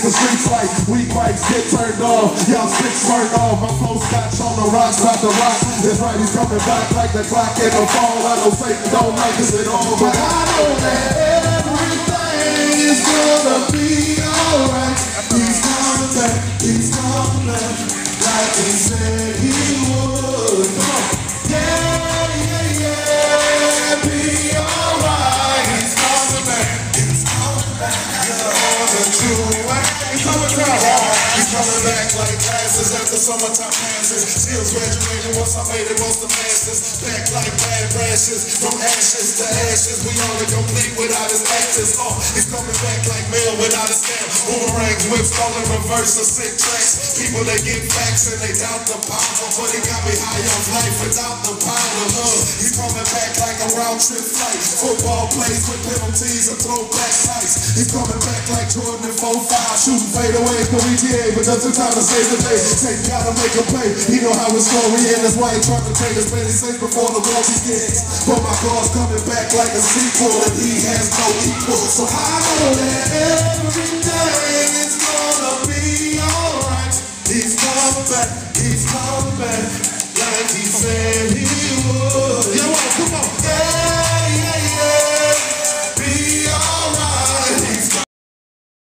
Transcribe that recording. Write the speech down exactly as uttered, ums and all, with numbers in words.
it's a street fight. Weak mics get turned off, y'all six turned off. My flow scotch on the rocks, about to rock. That's right, he's coming back like the clock in the phone. I know Satan don't like us at all, but I know that everything is gonna be alright. He's coming back, he's coming back, like he said he would. Come on. Yeah, yeah, yeah, be alright. He's coming back, he's coming back. You're the true way. He's coming back. He's coming back like classes after summertime passes. Still graduating once I made it most of masses. Back like bad rashes, from ashes to ashes. We only complete without his actors. Oh, he's coming back like mail without a stamp. Boomerangs, whips, stolen reverse, or sick tracks. People they get facts and they doubt the power, but he got me high on life without the powder. Uh, he's coming back like a round trip flight. Football plays with penalties and throwback nights. He's coming back like Jordan and four five, shooting fade away for E T A, but doesn't time to save the day. Satan gotta make a play. He know how his story ends. That's why he trying to take as many saints before the war begins. But my God's coming back like a sequel, and he has no equal. So I know that every